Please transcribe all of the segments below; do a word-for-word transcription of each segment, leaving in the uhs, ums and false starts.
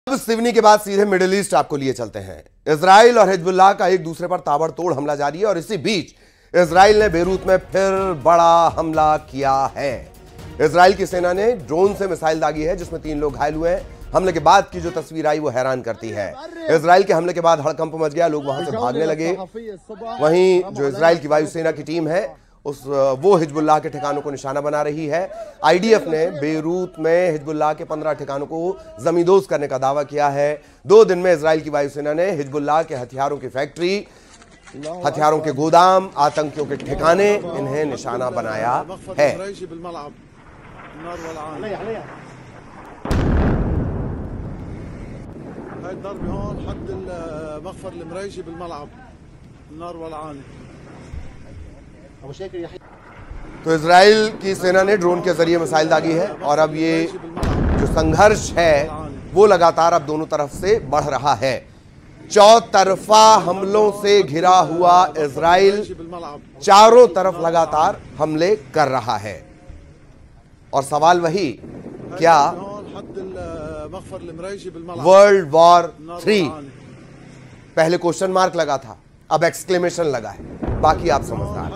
अब सिवनी के बाद सीधे मिडिल ईस्ट आपको लिए चलते हैं। इजराइल और हिजबुल्लाह का एक दूसरे पर ताबड़तोड़ हमला जारी है और इसी बीच इजराइल ने बेरूत में फिर बड़ा हमला किया है। इजराइल की सेना ने ड्रोन से मिसाइल दागी है जिसमें तीन लोग घायल हुए हैं। हमले के बाद की जो तस्वीर आई वो हैरान करती है। इजराइल के हमले के बाद हड़कंप मच गया, लोग वहां से भागने लगे। वहीं जो इजराइल की वायुसेना की टीम है उस वो हिजबुल्लाह के ठिकानों को निशाना बना रही है। आईडीएफ ने बेरूत में हिजबुल्लाह के पंद्रह ठिकानों को जमींदोज करने का दावा किया है। दो दिन में इजराइल की वायुसेना ने हिजबुल्लाह के हथियारों की फैक्ट्री, हथियारों के गोदाम, आतंकियों के ठिकाने इन्हें निशाना बनाया है। तो इजराइल की सेना ने ड्रोन के जरिए मिसाइल दागी है और अब ये जो संघर्ष है वो लगातार अब दोनों तरफ से बढ़ रहा है। चौतरफा हमलों से घिरा हुआ इजराइल चारों तरफ लगातार हमले कर रहा है और सवाल वही, क्या वर्ल्ड वॉर थ्री? पहले क्वेश्चन मार्क लगा था, अब एक्सक्लेमेशन लगा है। बाकी आप समझदार।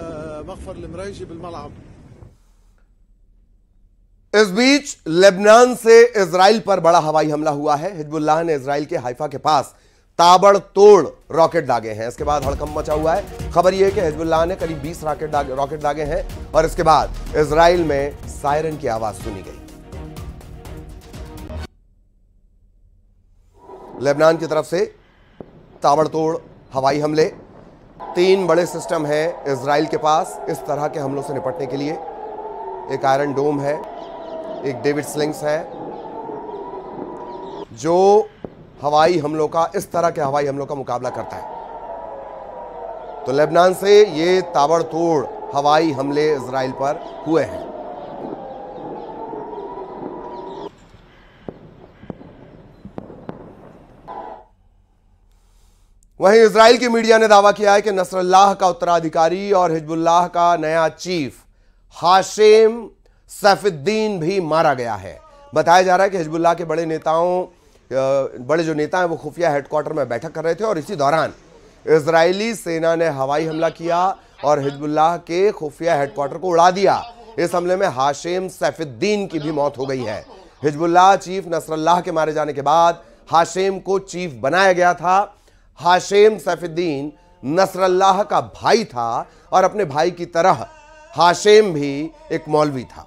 इस बीच लेबनान से इजराइल पर बड़ा हवाई हमला हुआ है। हिजबुल्लाह ने इजराइल के हाइफा के पास ताबड़तोड़ रॉकेट दागे हैं। इसके बाद हड़कंप मचा हुआ है। खबर यह है कि हिजबुल्लाह ने करीब बीस रॉकेट दागे रॉकेट दागे हैं और इसके बाद इजराइल में सायरन की आवाज सुनी गई। लेबनान की तरफ से ताबड़तोड़ हवाई हमले, तीन बड़े सिस्टम हैं इजराइल के पास इस तरह के हमलों से निपटने के लिए। एक आयरन डोम है, एक डेविड स्लिंग्स है जो हवाई हमलों का, इस तरह के हवाई हमलों का मुकाबला करता है। तो लेबनान से ये ताबड़तोड़ हवाई हमले इजराइल पर हुए हैं। वहीं इजराइल की मीडिया ने दावा किया है कि नसरल्लाह का उत्तराधिकारी और हिजबुल्लाह का नया चीफ हाशेम सैफुद्दीन भी मारा गया है। बताया जा रहा है कि हिजबुल्लाह के बड़े नेताओं बड़े जो नेता हैं वो खुफिया हेडक्वार्टर में बैठक कर रहे थे और इसी दौरान इजरायली सेना ने हवाई हमला किया और हिजबुल्लाह के खुफिया हेडक्वार्टर को उड़ा दिया। इस हमले में हाशेम सैफुद्दीन की भी मौत हो गई है। हिजबुल्लाह चीफ नसरल्लाह के मारे जाने के बाद हाशेम को चीफ बनाया गया था। हाशेम सैफुद्दीन नसरल्लाह का भाई था और अपने भाई की तरह हाशेम भी एक मौलवी था।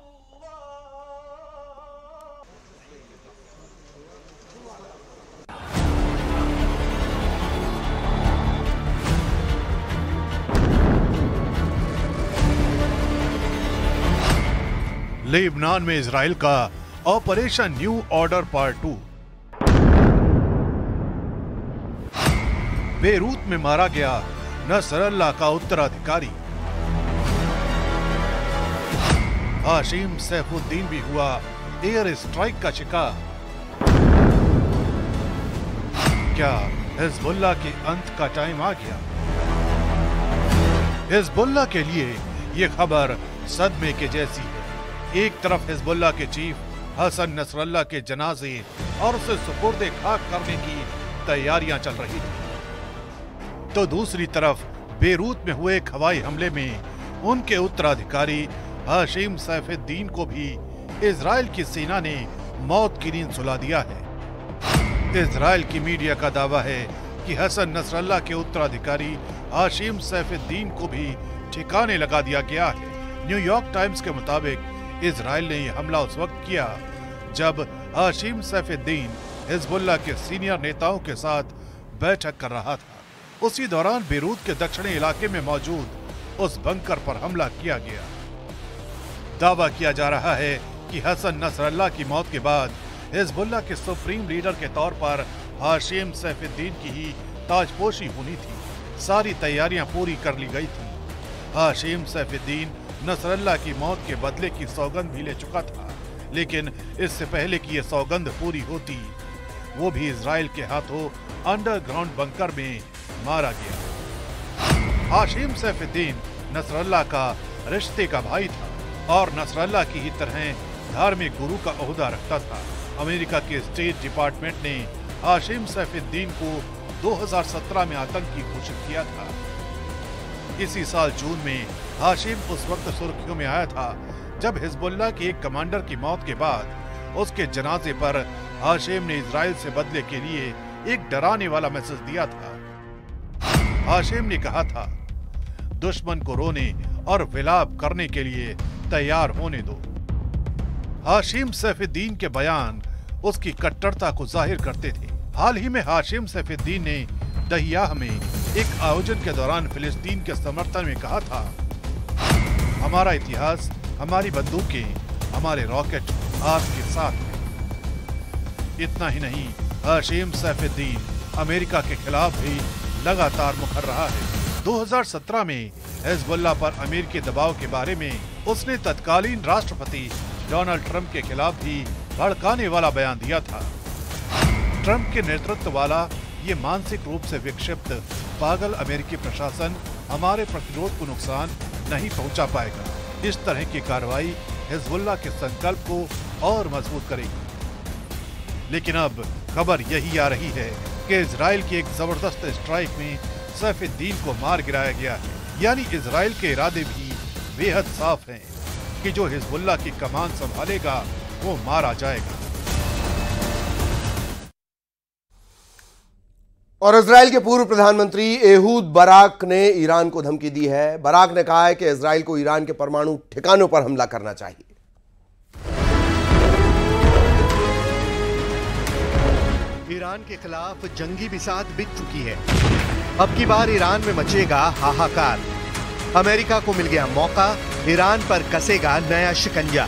लेबनान में इजराइल का operation new order part two. Beirut में मारा गया नसरल्लाह का उत्तराधिकारी। हाशिम सैफुद्दीन भी हुआ एयर स्ट्राइक का शिकार। क्या हिजबुल्लाह के अंत का टाइम आ गया? हिजबुल्लाह के लिए यह खबर सदमे के जैसी है। एक तरफ हिजबुल्लाह के चीफ हसन नसरल्लाह के जनाजे और उसे सुपुर्दे खाक करने की तैयारियां चल रही थी, तो दूसरी तरफ बेरूत में हुए एक हवाई हमले में उनके उत्तराधिकारी हाशिम सैफुद्दीन को भी इजराइल की सेना ने मौत की नींद सुला दिया है। इजराइल की मीडिया का दावा है कि हसन नसरल्लाह के उत्तराधिकारी हाशिम सैफुद्दीन को भी ठिकाने लगा दिया गया है। न्यूयॉर्क टाइम्स के मुताबिक इजराइल ने यह हमला उस वक्त किया जब हाशिम सैफुद्दीन हिजबुल्लाह के सीनियर नेताओं के साथ बैठक कर रहा था। उसी दौरान बेरूत के दक्षिणी इलाके में मौजूद उस बंकर पर हमला किया गया। दावा किया जा रहा है कि हसन नसरल्लाह की मौत के बाद हिजबुल्लाह के सुप्रीम लीडर के तौर पर हाशिम सैफुद्दीन की ही ताजपोशी होनी थी। सारी तैयारियां पूरी कर ली गई थी। हाशिम सैफुद्दीन नसरल्लाह की मौत के बदले की सौगंध भी ले चुका था, लेकिन इससे पहले कि यह सौगंध पूरी होती वो भी इजराइल के हाथों अंडरग्राउंड बंकर में मारा गया। हाशिम सैफुद्दीन नसरल्लाह का रिश्ते का भाई था और नसरल्लाह की ही तरह धार्मिक गुरु का ओहदा रखता था। अमेरिका के स्टेट डिपार्टमेंट ने हाशिम सैफुद्दीन को दो हज़ार सत्रह में आतंकी घोषित किया था। इसी साल जून में हाशिम उस वक्त सुर्खियों में आया था जब हिजबुल्लाह के एक कमांडर की मौत के बाद उसके जनाजे पर हाशिम ने इजराइल से बदले के लिए एक डराने वाला मैसेज दिया था। हाशिम ने कहा था, दुश्मन को रोने और विलाप करने के लिए तैयार होने दो। हाशिम सैफुद्दीन के बयान उसकी कट्टरता को जाहिर करते थे। हाल ही में हाशिम सैफुद्दीन ने दहियाह में एक आयोजन के दौरान फिलिस्तीन के समर्थन में कहा था, हमारा इतिहास, हमारी बंदूकें, हमारे रॉकेट आपके साथ हैं। इतना ही नहीं, हाशिम सैफुद्दीन अमेरिका के खिलाफ भी लगातार मुखर रहा है। दो हज़ार सत्रह में हिजबुल्लाह पर अमेरिकी दबाव के बारे में उसने तत्कालीन राष्ट्रपति डोनाल्ड ट्रंप के खिलाफ भी भड़काने वाला बयान दिया था। ट्रंप के नेतृत्व वाला ये मानसिक रूप से विक्षिप्त पागल अमेरिकी प्रशासन हमारे प्रतिरोध को नुकसान नहीं पहुंचा पाएगा। इस तरह की कार्रवाई हिजबुल्लाह के संकल्प को और मजबूत करेगी। लेकिन अब खबर यही आ रही है कि इजराइल की एक जबरदस्त स्ट्राइक में सैफुद्दीन को मार गिराया गया है। यानी इजराइल के इरादे भी बेहद साफ हैं कि जो हिजबुल्लाह की कमान संभालेगा वो मारा जाएगा। और इजराइल के पूर्व प्रधानमंत्री एहूद बराक ने ईरान को धमकी दी है। बराक ने कहा है कि इजराइल को ईरान के परमाणु ठिकानों पर हमला करना चाहिए। ईरान के खिलाफ जंगी बिसात बिक चुकी है। अब की बार ईरान में मचेगा हाहाकार। अमेरिका को मिल गया मौका, ईरान पर कसेगा नया शिकंजा।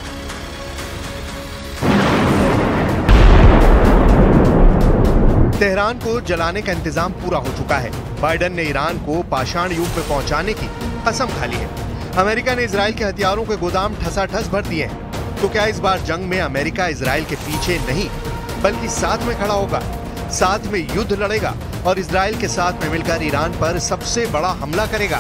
तेहरान को जलाने का इंतजाम पूरा हो चुका है। बाइडेन ने ईरान को पाषाण युग में पहुंचाने की कसम खा ली है। अमेरिका ने इजराइल के हथियारों के गोदाम ठसाठस भर दिए हैं। तो क्या इस बार जंग में अमेरिका इजराइल के पीछे नहीं बल्कि साथ में खड़ा होगा, साथ में युद्ध लड़ेगा और इजराइल के साथ में मिलकर ईरान पर सबसे बड़ा हमला करेगा?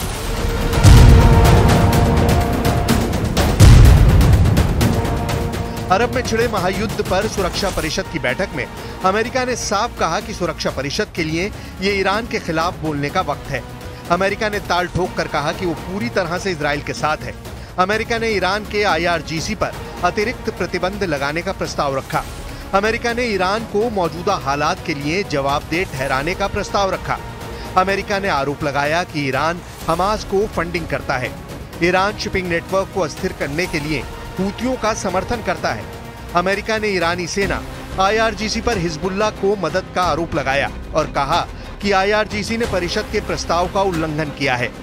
अरब में छिड़े महायुद्ध पर सुरक्षा परिषद की बैठक में अमेरिका ने साफ कहा कि सुरक्षा परिषद के लिए ये ईरान के खिलाफ बोलने का वक्त है। अमेरिका ने ताल ठोक कर कहा कि वो पूरी तरह से इजराइल के साथ है। अमेरिका ने ईरान के आई आर जी सी पर अतिरिक्त प्रतिबंध लगाने का प्रस्ताव रखा। अमेरिका ने ईरान को मौजूदा हालात के लिए जवाबदेह ठहराने का प्रस्ताव रखा। अमेरिका ने आरोप लगाया कि ईरान हमास को फंडिंग करता है। ईरान शिपिंग नेटवर्क को अस्थिर करने के लिए हूतियों का समर्थन करता है। अमेरिका ने ईरानी सेना आई आर जी सी पर हिजबुल्लाह को मदद का आरोप लगाया और कहा कि आई आर जी सी ने परिषद के प्रस्ताव का उल्लंघन किया है।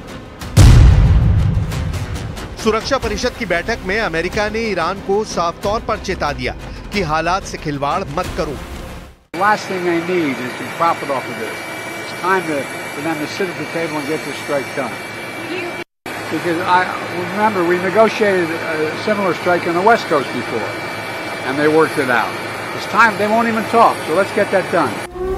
सुरक्षा परिषद की बैठक में अमेरिका ने ईरान को साफ तौर पर चेता दिया कि हालात से खिलवाड़ मत करो। Last thing they need is to profit off of this. It's time to, for them to sit at the table and get this strike done. Because I remember we negotiated a similar strike on the West Coast before, and they worked it out. It's time they won't even talk, so let's get that done.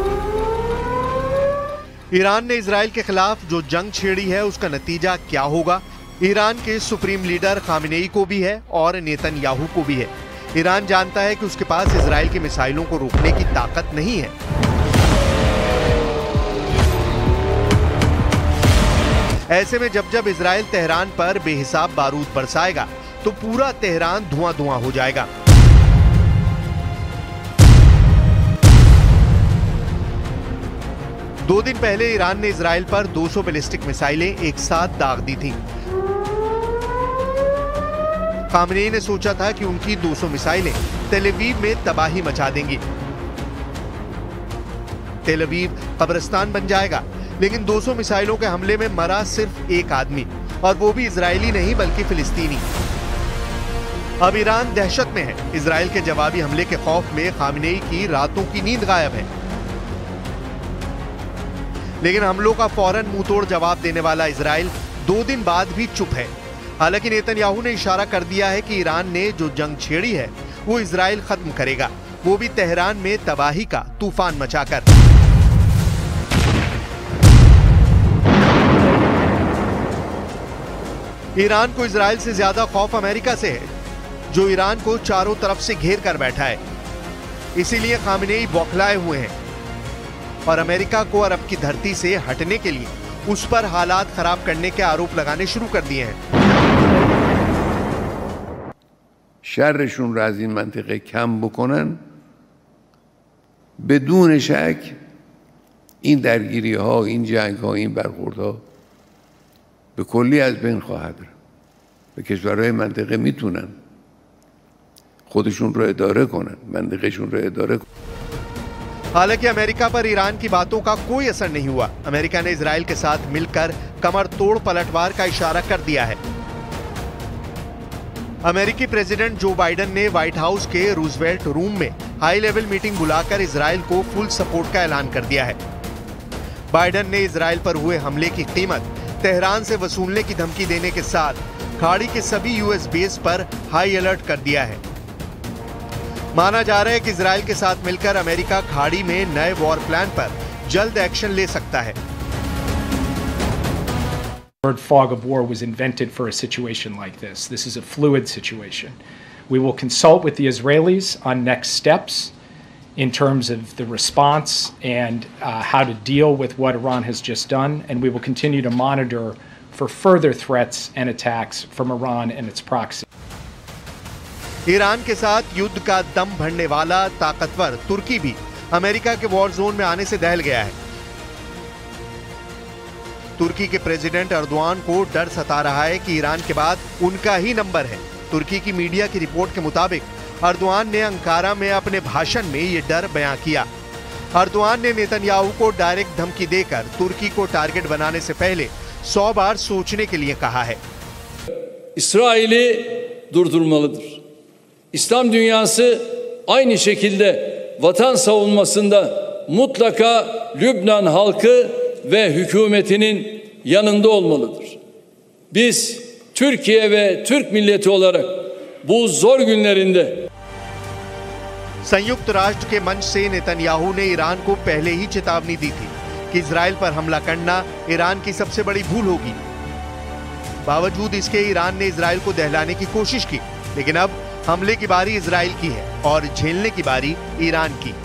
Iran ने Israel के खिलाफ जो जंग छेड़ी है उसका नतीजा क्या होगा? ईरान के सुप्रीम लीडर खामेनेई को भी है और नेतन्याहू को भी है। ईरान जानता है कि उसके पास इजराइल के मिसाइलों को रोकने की ताकत नहीं है। ऐसे में जब जब इजराइल तेहरान पर बेहिसाब बारूद बरसाएगा तो पूरा तेहरान धुआं धुआं हो जाएगा। दो दिन पहले ईरान ने इजराइल पर दो सौ बैलिस्टिक मिसाइलें एक साथ दाग दी थीं। खामेनेई ने सोचा था कि उनकी दो सौ मिसाइलें तेल अवीव में तबाही मचा देंगी। तेल अवीव कब्रिस्तान बन जाएगा, लेकिन दो सौ मिसाइलों के हमले में मरा सिर्फ एक आदमी, और वो भी इजरायली नहीं बल्कि फिलिस्तीनी। अब ईरान दहशत में है। इजराइल के जवाबी हमले के खौफ में खामेनेई की रातों की नींद गायब है। लेकिन हमलों का फौरन मुंहतोड़ जवाब देने वाला इजराइल दो दिन बाद भी चुप है। हालांकि नेतन्याहू ने इशारा कर दिया है कि ईरान ने जो जंग छेड़ी है वो इजराइल खत्म करेगा, वो भी तेहरान में तबाही का तूफान मचाकर। ईरान को इजराइल से ज्यादा खौफ अमेरिका से है, जो ईरान को चारों तरफ से घेर कर बैठा है। इसीलिए खामेनेई बौखलाए हुए हैं और अमेरिका को अरब की धरती से हटने के लिए उस पर हालात खराब करने के आरोप लगाने शुरू कर दिए हैं। شرشون را از این منطقه کم بکنن بدون شک این درگیری ها، این جنگ ها، این برخورد ها به کلی از بین خواهد رفت و کشورهای منطقه میتونن خودشون رو اداره کنن، منطقهشون رو اداره کنن। हालांकि अमेरिका पर ईरान की बातों का कोई असर नहीं हुआ। अमेरिका ने इजराइल के साथ मिलकर कमर तोड़ पलटवार का इशारा कर दिया है। अमेरिकी प्रेसिडेंट जो बाइडेन ने व्हाइट हाउस के रूजवेल्ट रूम में हाई लेवल मीटिंग बुलाकर इजराइल को फुल सपोर्ट का ऐलान कर दिया है। बाइडेन ने इजराइल पर हुए हमले की कीमत तेहरान से वसूलने की धमकी देने के साथ खाड़ी के सभी यूएस बेस पर हाई अलर्ट कर दिया है। माना जा रहा है कि इजराइल के साथ मिलकर अमेरिका खाड़ी में नए वॉर प्लान पर जल्द एक्शन ले सकता है। The word fog of war was invented for a situation like this. This is a fluid situation. We will consult with the Israelis on next steps in terms of the response and uh, how to deal with what Iran has just done, and we will continue to monitor for further threats and attacks from Iran and its proxy. Iran के साथ युद्ध का दम भरने वाला ताकतवर तुर्की भी America के वॉर जोन में आने से दहल गया है। तुर्की के प्रेसिडेंट अर्दोआन को डर सता रहा है कि ईरान के बाद उनका ही नंबर है। तुर्की की मीडिया की रिपोर्ट के मुताबिक अर्दोआन ने अंकारा में अपने भाषण में ये डर बयां किया। अर्दोआन ने नेतन्याहू को डायरेक्ट धमकी देकर तुर्की को टारगेट बनाने से पहले सौ बार सोचने के लिए कहा है। İsrail'i durdurmalıdır. İslam dünyası aynı şekilde vatan savunmasında mutlaka Lübnan halkı ve hükümetinin yanında olmalıdır. Biz Türkiye ve Türk milleti olarak bu zor günlerinde संयुक्त राष्ट्र के मंच से नेतन्याहू ने ईरान को पहले ही चेतावनी दी थी कि इजराइल पर हमला करना ईरान की सबसे बड़ी भूल होगी। बावजूद इसके ईरान ने इजराइल को दहलाने की कोशिश की, लेकिन अब हमले की बारी इजराइल की है और झेलने की बारी ईरान की।